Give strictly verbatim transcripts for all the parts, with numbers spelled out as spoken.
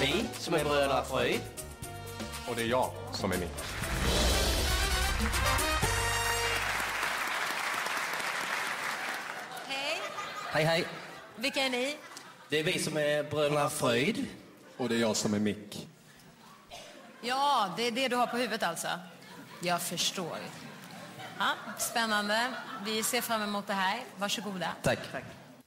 vi som är bröderna Fröjd. Och det är jag som är Mick. Hej. Hej, hej. Vilka är ni? Det är vi som är bröderna Fröjd. Och det är jag som är Mick. Ja, det är det du har på huvudet alltså. Jag förstår. Ja, spännande. Vi ser fram emot det här. Varsågoda. Tack. Tack.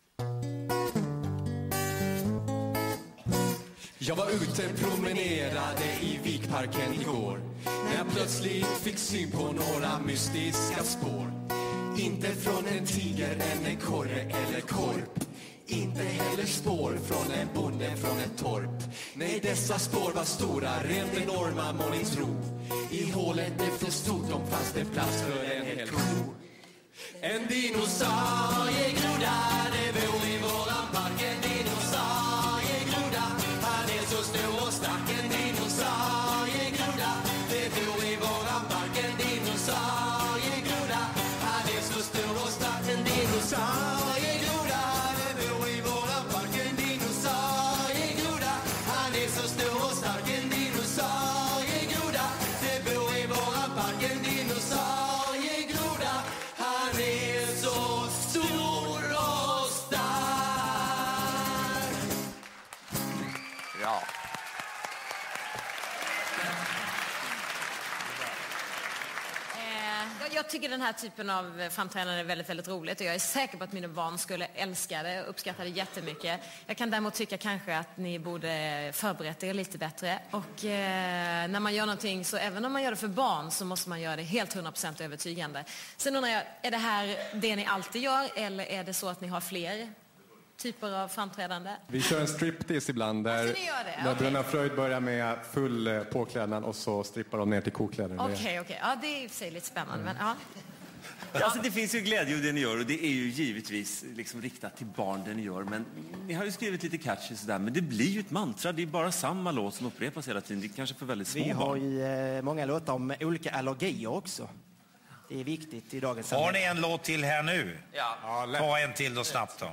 Jag var ute promenerade i Vikparken igår, när jag plötsligt fick syn på några mystiska spår. Inte från en tiger, en ekorre eller korp. Inte heller spår från en bonde från ett torp. Nej, dessa spår var stora, rent enorma må ni tro. I hålet efter stordom fanns det plats för en hel ko. En dinosauriegroda, det bor i våran park. En dinosauriegroda, han är så stor och stark. En dinosauriegroda, det bor i våran park. En dinosauriegroda, han är så stor och stark. En dinosauriegroda, det bor i våran park. En dinosauriegroda, han är så stor och stark. En dinosauriegroda, det bor i våran park. En dinosauriegroda, han är så stor och stark. Ja. Jag, jag tycker den här typen av framträdande är väldigt, väldigt roligt. Och jag är säker på att mina barn skulle älska det och uppskatta det jättemycket. Jag kan däremot tycka kanske att ni borde förberett er lite bättre. Och eh, när man gör någonting, så även om man gör det för barn, så måste man göra det helt hundra procent övertygande. Sen undrar jag, är det här det ni alltid gör, eller är det så att ni har fler typer av framträdande? Vi kör en striptease ibland där, Alltså, ni gör det? där Okej. Bröderna Fröjd börjar med full eh, påklädnad och så strippar de ner till kokläder. Okej, okej. Okay. Ja, det är i och för sig lite spännande, men ja. Alltså, det finns ju glädje i det ni gör, och det är ju givetvis liksom riktat till barn det ni gör. Men ni har ju skrivit lite catchy sådär, men det blir ju ett mantra. Det är bara samma låt som upprepas hela tiden. Det är kanske för väldigt små Vi har barn. ju eh, många låtar om olika allergier också. Det är viktigt i dagens Har samhälle. ni en låt till här nu? Ja. Ta en till då snabbt då.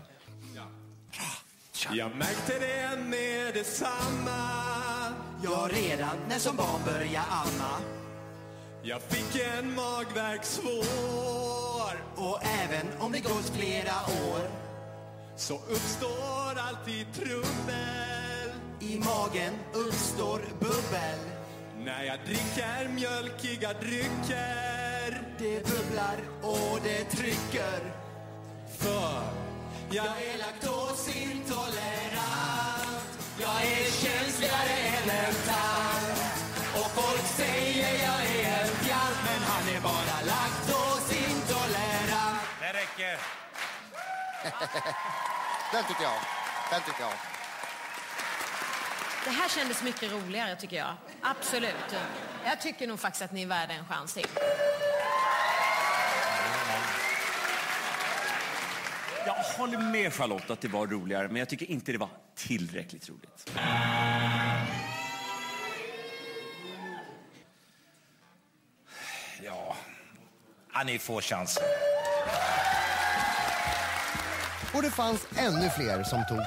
Jag märkte det med detsamma. Jag redan när som barn börjar amma. Jag fick en magvärk svår. Och även om det gått flera år, Så uppstår alltid trubbel. i magen uppstår bubbel. När jag dricker mjölkiga drycker. Det bubblar och det trycker. För Jag är laktosintolerant. Jag är känsligare än en tant. Och folk säger jag är en fjant, men han är bara laktosintolerant. Det räcker. Den tycker jag. Den tycker jag. Det här kändes mycket roligare, tycker jag. Absolut. Jag tycker nog faktiskt att ni är värda en chans till. Jag håller med Charlotte att det var roligare, men jag tycker inte det var tillräckligt roligt. Ja, ja ni får chansen. Och det fanns ännu fler som tog